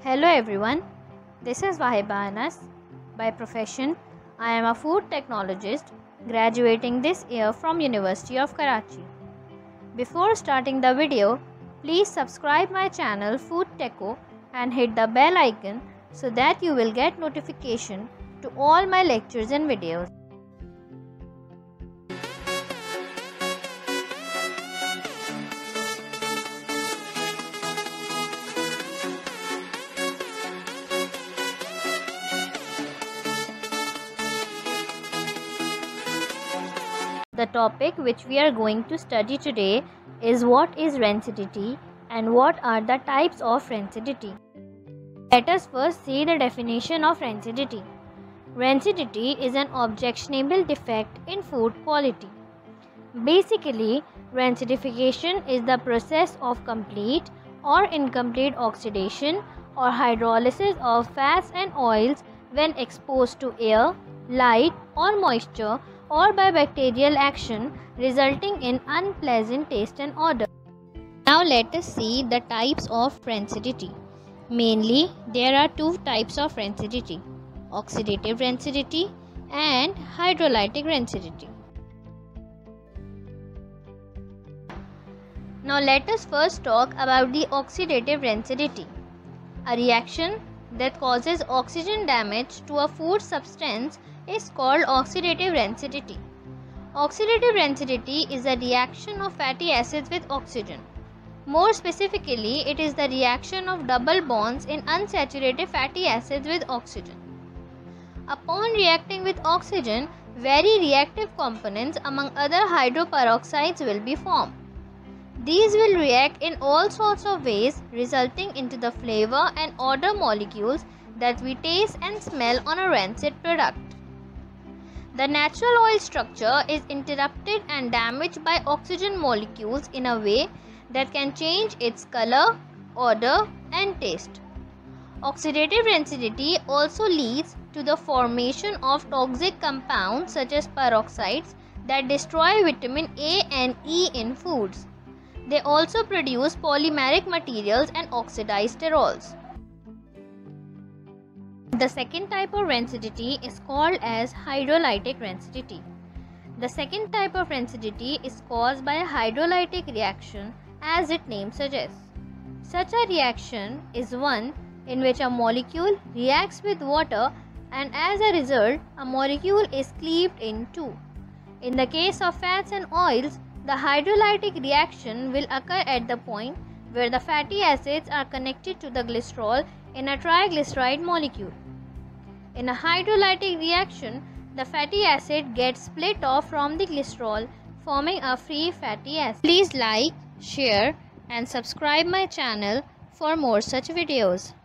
Hello everyone, this is Wahiba Anas. By profession, I am a food technologist graduating this year from University of Karachi. Before starting the video, please subscribe my channel Food Techo and hit the bell icon so that you will get notification to all my lectures and videos. The topic which we are going to study today is what is rancidity and what are the types of rancidity. Let us first see the definition of rancidity. Rancidity is an objectionable defect in food quality. Basically, rancidification is the process of complete or incomplete oxidation or hydrolysis of fats and oils when exposed to air, light or moisture or by bacterial action, resulting in unpleasant taste and odor. Now let us see the types of rancidity. Mainly, there are two types of rancidity: oxidative rancidity and hydrolytic rancidity. Now let us first talk about the oxidative rancidity, a reaction that causes oxygen damage to a food substance is called oxidative rancidity. Oxidative rancidity is a reaction of fatty acids with oxygen. More specifically, it is the reaction of double bonds in unsaturated fatty acids with oxygen. Upon reacting with oxygen, very reactive components among other hydroperoxides will be formed. These will react in all sorts of ways, resulting into the flavor and odor molecules that we taste and smell on a rancid product. The natural oil structure is interrupted and damaged by oxygen molecules in a way that can change its color, odor, and taste. Oxidative rancidity also leads to the formation of toxic compounds such as peroxides that destroy vitamin A and E in foods. They also produce polymeric materials and oxidized sterols. The second type of rancidity is called as hydrolytic rancidity. The second type of rancidity is caused by a hydrolytic reaction, as its name suggests. Such a reaction is one in which a molecule reacts with water and as a result, a molecule is cleaved in two. In the case of fats and oils, the hydrolytic reaction will occur at the point where the fatty acids are connected to the glycerol in a triglyceride molecule. In a hydrolytic reaction, the fatty acid gets split off from the glycerol, forming a free fatty acid. Please like, share and subscribe my channel for more such videos.